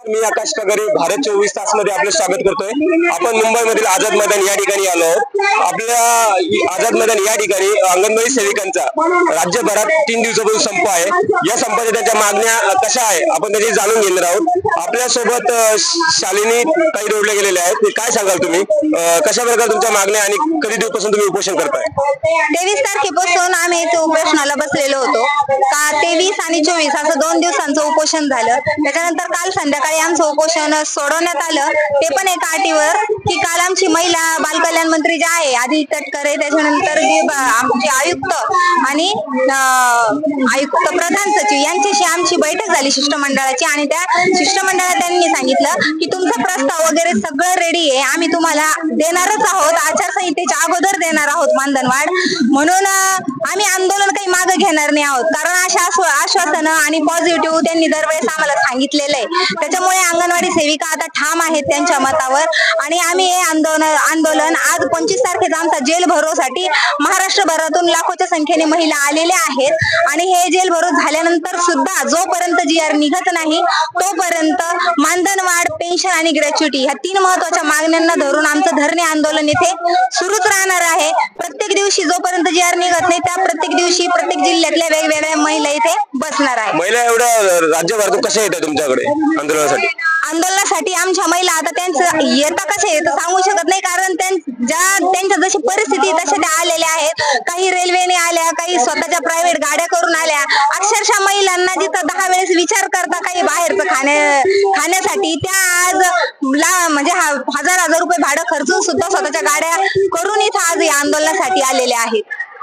मी आकाश पगारे भारत 24 तास मध्ये आपले स्वागत करतोय। आपण मुंबईमधील आझाद मैदान या ठिकाणी आलो आहोत। आपल्या आझाद मैदान या ठिकाणी अंगणवाडी सेविकांचा राज्यभरात 3 दिवसापासून संप आहे। या संपाच्या त्यांच्या मागण्या कशा आहे आपण त्याची जाणून घेणार आहोत। आपल्या सोबत शालिनी काही जोडले गेलेले आहेत। काय सांगाल तुम्ही, कशा प्रकारे तुमच्या मागण्या आणि कधी दिवसापासून तुम्ही उपोषण करताय? 23 तारखेपासून आम्ही इथे उपोषणाला बसलेलो होतो। का 23 आणि 24 असं 2 दिवसांचं उपोषण झालं। त्याच्यानंतर काल संध्याकाळी आमचं उपोषण सोडवण्यात आलं, ते पण एका अटीवर की काल आमची महिला बालकल्याण मंत्री जे आहे आधी तटकरे, त्याच्यानंतर आमचे आयुक्त आणि आयुक्त प्रधान सचिव यांच्याशी आमची बैठक झाली शिष्टमंडळाची। आणि त्या शिष्टमंडळात त्यांनी सांगितलं की तुमचा प्रस्ताव वगैरे सगळं रेडी आहे, आम्ही तुम्हाला देणारच आहोत, आचारसंहितेच्या अगोदर देणार आहोत मानधनवाढ। म्हणून आम्ही आंदोलन काही मागे घेणार नाही आहोत, कारण अशा आश्वासनं आणि पॉझिटिव्ह त्यांनी दरवेळेस आम्हाला सांगितलेलं आहे। त्याच्यामुळे अंगणवाडी सेविका आता ठाम आहेत त्यांच्या मतावर। आणि आम्ही हे आंदोलन आज 25 तारखेचा आमचा जेल भरोसाठी महाराष्ट्रभरातून लाखोच्या संख्येने महिला आलेल्या आहेत। आणि हे जेल भरो झाल्यानंतर सुद्धा जोपर्यंत GR निघत नाही तोपर्यंत मानधनवाढ, पेन्शन आणि ग्रॅच्युटी ह्या 3 महत्वाच्या मागण्यांना धरून आमचं धरणे आंदोलन इथे सुरूच राहणार आहे। प्रत्येक दिवशी जोपर्यंत GR निघत नाही त्या प्रत्येक दिवशी प्रत्येक जिल्ह्यातल्या वेगवेगळ्या महिला इथे बसणार आहे। महिला एवढ्या राज्यभरातून कशा येतात तुमच्याकडे आंदोलनासाठी? आमच्या महिला आता त्यांचं येता कशा येतं सांगू शकत नाही, कारण त्यांच्या जशी परिस्थिती तशा त्या आलेल्या आहेत। काही रेल्वेने आल्या, काही स्वतःच्या प्रायव्हेट गाड्या करून आल्या। अक्षरशः महिलांना जिथं 10 वेळेस विचार करता काही बाहेरचं खाण्यासाठी त्या आज म्हणजे हजार रुपये भाडं खर्चून सुद्धा स्वतःच्या गाड्या करून इथं आज या आंदोलनासाठी आलेल्या आहेत।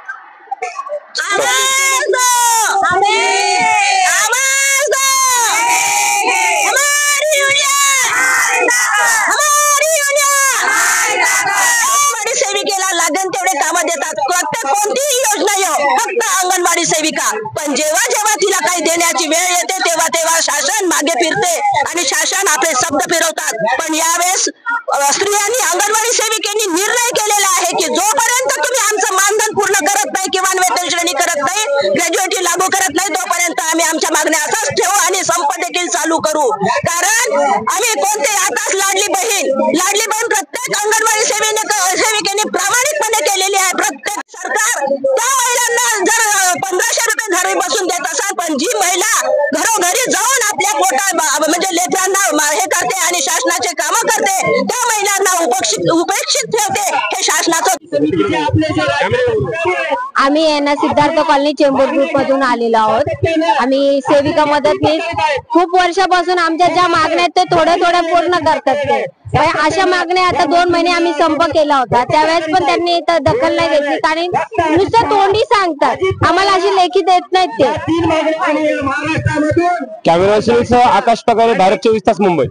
सेविकेला लागेल तेवढे काम देतात, कोणतीही योजना येऊ फक्त अंगणवाडी सेविका। पण जेव्हा जेव्हा तिला काही देण्याची वेळ येते तेव्हा तेव्हा शासन मागे फिरते आणि शासन आपले शब्द फिरवतात। पण यावेळेस स्त्रियांनी अंगणवाडी सेविकांनी निर्णय केलेला आहे की जोपर्यंत तुम्ही आमचं मानधन पूर्ण करत नाही, किमान वेतन श्रेणी करत नाही, ग्रॅज्युएटी लागू करत नाही, तोपर्यंत आम्ही आमच्या मागण्या असंच ठेवू आणि संप देखील चालू करू। कारण आम्ही कोणते आताच लाडली बहीण प्रत्येक अंगणवाडी सेविकेने प्रामाणिकपणे केलेली आहे। प्रत्येक सरकार त्या महिलांना जर 1500 रुपये घरी बसून देत असाल, पण जी महिला घरोघरी जाऊन आपल्या पोटा म्हणजे लेकरांना हे करते आणि शासनाचे काम करते त्या महिलांना उपेक्षित ठेवते, हे शासनाचं। आम्ही यांना सिद्धार्थ कॉलनी चेंबूर ग्रुप मधून आलेलो आहोत। आम्ही सेविका मदतनीस खूप वर्षापासून आमच्या ज्या मागण्या आहेत ते थोड्या पूर्ण करतात ते। अशा मागण्या आता 2 महिने आम्ही संप केला होता, त्यावेळेस पण त्यांनी इथं दखल नाही घेतली, कारण नुसतं तोंडी सांगतात, आम्हाला अशी लेखी देत नाहीत ते। कॅमेरा आकाश पगारे, भारत 24 तास, मुंबई।